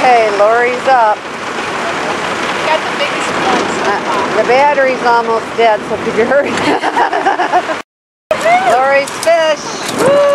Okay, Lori's up. Got the biggest one so far. The battery's almost dead, so could you hurry? Lori's fish. Woo!